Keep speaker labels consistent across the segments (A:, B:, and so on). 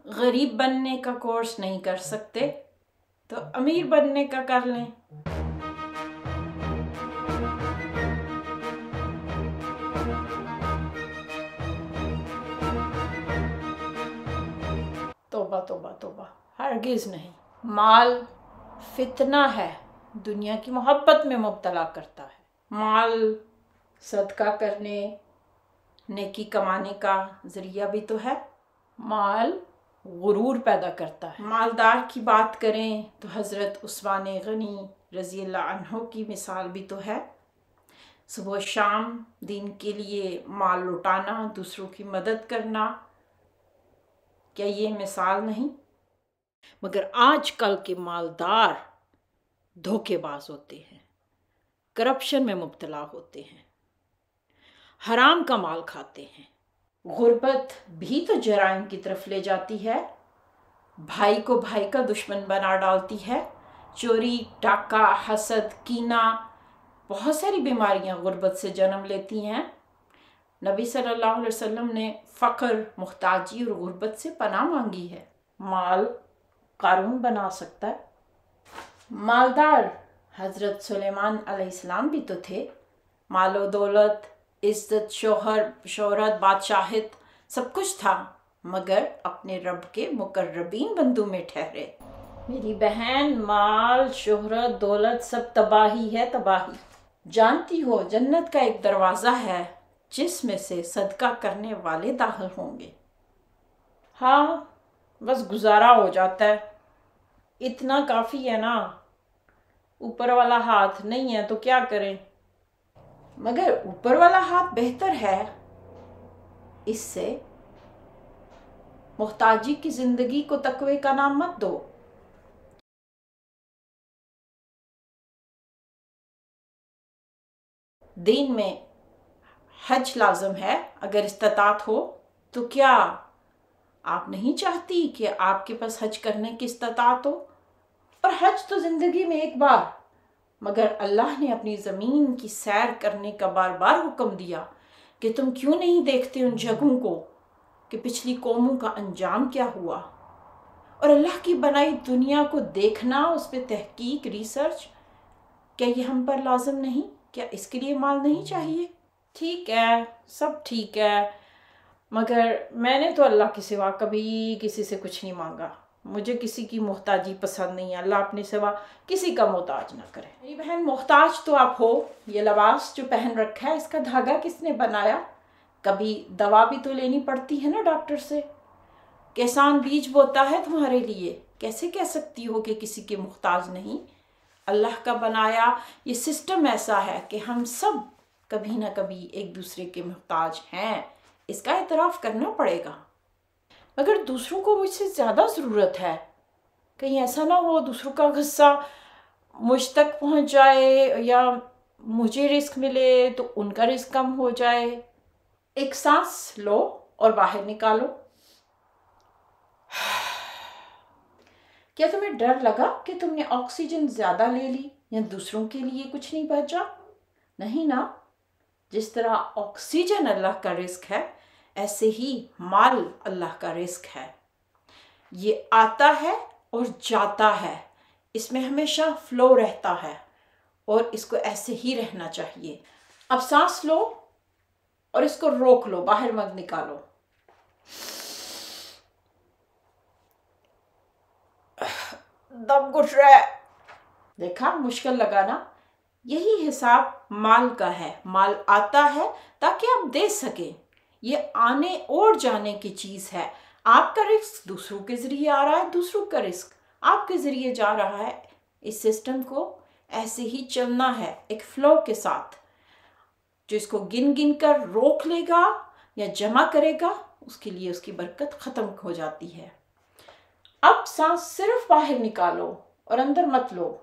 A: गरीब बनने का कोर्स नहीं कर सकते तो अमीर बनने का कर लें। तौबा तौबा तौबा, हरगिज़ नहीं। माल फितना है, दुनिया की मोहब्बत में मुब्तला करता है। माल सदका करने, नेकी कमाने का ज़रिया भी तो है। माल गुरूर पैदा करता है। मालदार की बात करें तो हज़रत उस्मान गनी रज़ी अल्लाह अन्हो की मिसाल भी तो है। सुबह शाम दीन के लिए माल लुटाना, दूसरों की मदद करना, क्या ये मिसाल नहीं? मगर आजकल के मालदार धोखेबाज होते हैं, करप्शन में मुब्तला होते हैं, हराम का माल खाते हैं। गुर्बत भी तो जराइम की तरफ ले जाती है, भाई को भाई का दुश्मन बना डालती है। चोरी, डाका, हसद, कीना, बहुत सारी बीमारियां गुर्बत से जन्म लेती हैं। नबी सल्लल्लाहु अलैहि वसल्लम ने फ़क्र, मुहताजी और गुर्बत से पनाह मांगी है। माल कारून बना सकता है। मालदार हज़रत सुलेमान अलैहिस्सलाम भी तो थे। मालो दौलत, इज्जत, शोहरत, बादशाहित सब कुछ था, मगर अपने रब के मुकर्रबीन बंदू में ठहरे। मेरी बहन, माल, शोहरत, दौलत सब तबाही है, तबाही। जानती हो जन्नत का एक दरवाज़ा है जिसमें से सदका करने वाले दाखिल होंगे। हाँ, बस गुजारा हो जाता है, इतना काफ़ी है ना। ऊपर वाला हाथ नहीं है तो क्या करें। मगर ऊपर वाला हाथ बेहतर है, इससे मुहताजी की जिंदगी को तकवे का नाम मत दो। दीन में हज लाजम है, अगर इस्तात हो तो। क्या आप नहीं चाहती कि आपके पास हज करने की इस्तात हो? और हज तो जिंदगी में एक बार, मगर अल्लाह ने अपनी ज़मीन की सैर करने का बार बार हुक्म दिया कि तुम क्यों नहीं देखते उन जगहों को कि पिछली कौमों का अंजाम क्या हुआ। और अल्लाह की बनाई दुनिया को देखना, उस पर तहकीक, रिसर्च, क्या ये हम पर लाजम नहीं? क्या इसके लिए माल नहीं चाहिए? ठीक है, सब ठीक है, मगर मैंने तो अल्लाह के सिवा कभी किसी से कुछ नहीं मांगा। मुझे किसी की मोहताजी पसंद नहीं है। अल्लाह अपने सिवा किसी का मोहताज ना करे। मेरी बहन, मोहताज तो आप हो। ये लिबास जो पहन रखा है, इसका धागा किसने बनाया? कभी दवा भी तो लेनी पड़ती है ना डॉक्टर से। किसान बीज बोता है तुम्हारे लिए, कैसे कह सकती हो कि किसी के मोहताज नहीं? अल्लाह का बनाया ये सिस्टम ऐसा है कि हम सब कभी ना कभी एक दूसरे के मोहताज हैं, इसका एतराफ़ करना पड़ेगा। मगर दूसरों को मुझसे ज़्यादा ज़रूरत है, कहीं ऐसा ना हो दूसरों का गुस्सा मुझ तक पहुंच जाए या मुझे रिस्क मिले तो उनका रिस्क कम हो जाए। एक सांस लो और बाहर निकालो। क्या तुम्हें डर लगा कि तुमने ऑक्सीजन ज़्यादा ले ली या दूसरों के लिए कुछ नहीं बचा? नहीं ना। जिस तरह ऑक्सीजन अल्लाह का रिस्क है, ऐसे ही माल अल्लाह का रिस्क है। ये आता है और जाता है, इसमें हमेशा फ्लो रहता है और इसको ऐसे ही रहना चाहिए। अब सांस लो और इसको रोक लो, बाहर मत निकालो। दम घुट रहा है। देखा, मुश्किल लगा ना? यही हिसाब माल का है। माल आता है ताकि आप दे सकें। ये आने और जाने की चीज़ है। आपका रिस्क दूसरों के ज़रिए आ रहा है, दूसरों का रिस्क आपके ज़रिए जा रहा है। इस सिस्टम को ऐसे ही चलना है, एक फ्लो के साथ। जो इसको गिन गिन कर रोक लेगा या जमा करेगा, उसके लिए उसकी बरकत ख़त्म हो जाती है। अब सांस सिर्फ बाहर निकालो और अंदर मत लो।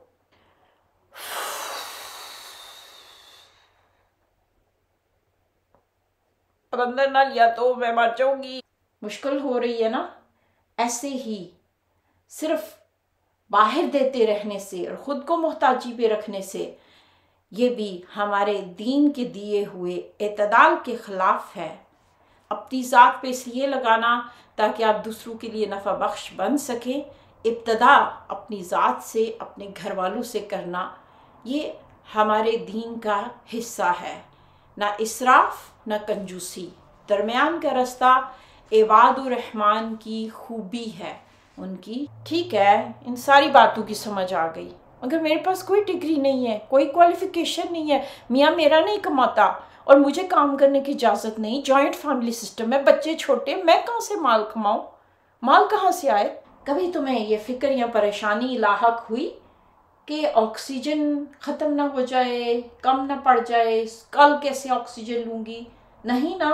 A: अब अंदर ना लिया तो मैं मर जाऊंगी। मुश्किल हो रही है ना? ऐसे ही सिर्फ बाहर देते रहने से और ख़ुद को मोहताजी पे रखने से, ये भी हमारे दीन के दिए हुए एतदाल के ख़िलाफ़ है। अपनी ज़ात पे इसलिए लगाना ताकि आप दूसरों के लिए नफ़ा बख्श बन सकें। इब्तदा अपनी ज़ात से, अपने घर वालों से करना, ये हमारे दीन का हिस्सा है। ना इसराफ ना कंजूसी, दरमियान का रास्ता इबादुर रहमान की खूबी है उनकी। ठीक है, इन सारी बातों की समझ आ गई, मगर मेरे पास कोई डिग्री नहीं है, कोई क्वालिफिकेशन नहीं है, मियाँ मेरा नहीं कमाता और मुझे काम करने की इजाज़त नहीं, जॉइंट फैमिली सिस्टम है, बच्चे छोटे, मैं कहाँ से माल कमाऊँ, माल कहाँ से आए। कभी तुम्हें ये फिक्र या परेशानी लाहक हुई कि ऑक्सीजन ख़त्म ना हो जाए, कम ना पड़ जाए, कल कैसे ऑक्सीजन लूँगी? नहीं ना।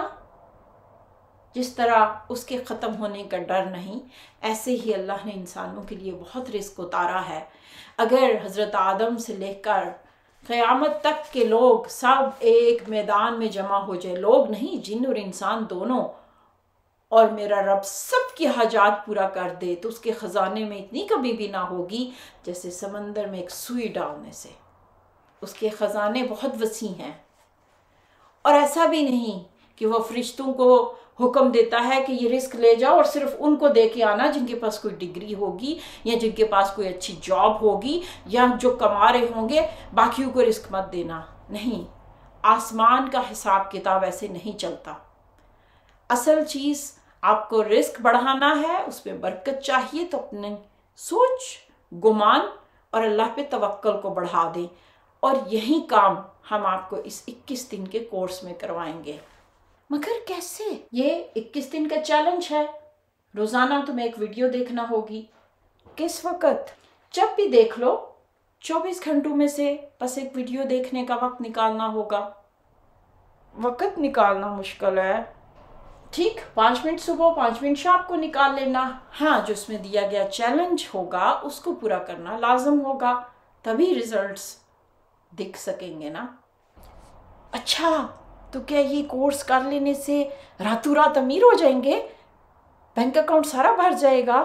A: जिस तरह उसके ख़त्म होने का डर नहीं, ऐसे ही अल्लाह ने इंसानों के लिए बहुत रिस्क उतारा है। अगर हज़रत आदम से लेकर क़यामत तक के लोग सब एक मैदान में जमा हो जाए, लोग नहीं, जिन और इंसान दोनों, और मेरा रब सबकी हाजात पूरा कर दे, तो उसके ख़जाने में इतनी कमी भी ना होगी जैसे समंदर में एक सुई डालने से। उसके ख़जाने बहुत वसी हैं। और ऐसा भी नहीं कि वह फरिश्तों को हुक्म देता है कि ये रिस्क ले जाओ और सिर्फ उनको दे के आना जिनके पास कोई डिग्री होगी या जिनके पास कोई अच्छी जॉब होगी या जो कमा रहे होंगे, बाकियों को रिस्क मत देना। नहीं, आसमान का हिसाब किताब ऐसे नहीं चलता। असल चीज़ आपको रिस्क बढ़ाना है, उसमें बरकत चाहिए तो अपने सोच, गुमान और अल्लाह पे तवक्कल को बढ़ा दें। और यही काम हम आपको इस 21 दिन के कोर्स में करवाएंगे। मगर कैसे? ये 21 दिन का चैलेंज है। रोज़ाना तुम्हें एक वीडियो देखना होगी। किस वक़्त? जब भी देख लो, 24 घंटों में से बस एक वीडियो देखने का वक्त निकालना होगा। वक्त निकालना मुश्किल है, ठीक, 5 मिनट सुबह 5 मिनट शाम को निकाल लेना। हाँ, जो उसमें दिया गया चैलेंज होगा उसको पूरा करना लाजम होगा, तभी रिजल्ट्स दिख सकेंगे ना। अच्छा, तो क्या ये कोर्स कर लेने से रातों रात अमीर हो जाएंगे? बैंक अकाउंट सारा भर जाएगा?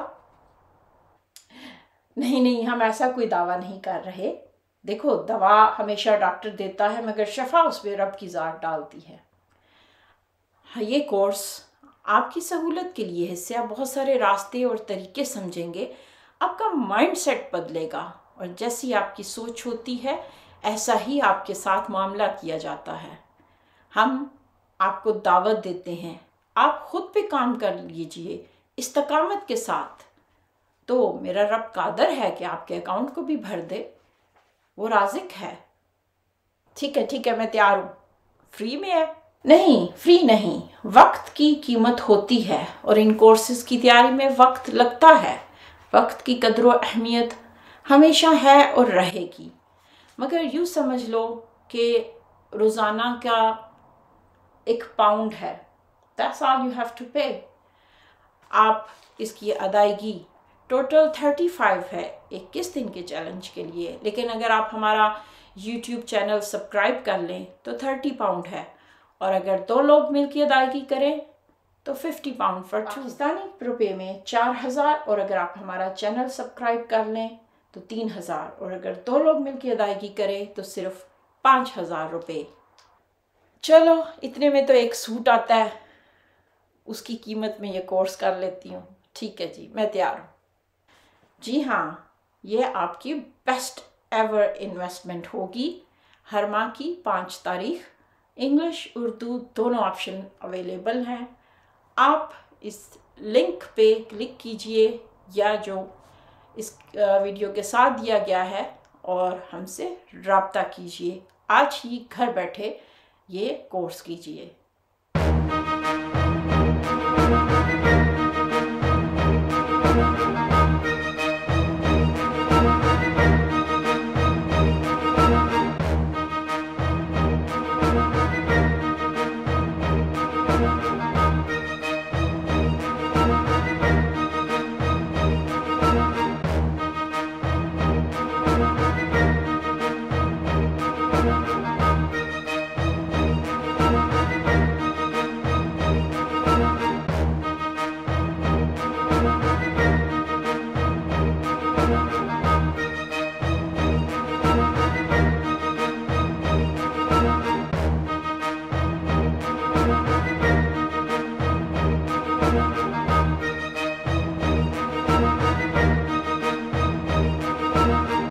A: नहीं नहीं, हम ऐसा कोई दावा नहीं कर रहे। देखो, दवा हमेशा डॉक्टर देता है, मगर शफा उसमें रब की ज़ात डालती है। हाँ, ये कोर्स आपकी सहूलत के लिए है। इससे आप बहुत सारे रास्ते और तरीके समझेंगे, आपका माइंड सेट बदलेगा, और जैसी आपकी सोच होती है ऐसा ही आपके साथ मामला किया जाता है। हम आपको दावत देते हैं, आप खुद पे काम कर लीजिए इस्तकामत के साथ, तो मेरा रब कादर है कि आपके अकाउंट को भी भर दे, वो राज़िक है। ठीक है ठीक है, मैं तैयार हूँ। फ्री में है? नहीं, फ्री नहीं, वक्त की कीमत होती है और इन कोर्सेज़ की तैयारी में वक्त लगता है। वक्त की कदर व अहमियत हमेशा है और रहेगी, मगर यूँ समझ लो कि रोज़ाना का 1 पाउंड है, that's all you have to pay. आप इसकी अदायगी टोटल 35 है 21 दिन के चैलेंज के लिए, लेकिन अगर आप हमारा YouTube चैनल सब्सक्राइब कर लें तो 30 पाउंड है, और अगर 2 लोग मिलकर अदायगी करें तो 50 पाउंड फॉर पाकिस्तानी रुपये में 4000, और अगर आप हमारा चैनल सब्सक्राइब कर लें तो 3000, और अगर 2 लोग मिलकर अदायगी करें तो सिर्फ 5000 रुपये। चलो, इतने में तो एक सूट आता है, उसकी कीमत में ये कोर्स कर लेती हूँ। ठीक है जी, मैं तैयार हूँ। जी हाँ, ये आपकी बेस्ट एवर इन्वेस्टमेंट होगी। हर माह की 5 तारीख, इंग्लिश उर्दू दोनों ऑप्शन अवेलेबल हैं। आप इस लिंक पे क्लिक कीजिए या जो इस वीडियो के साथ दिया गया है और हमसे रब्ता कीजिए। आज ही घर बैठे ये कोर्स कीजिए।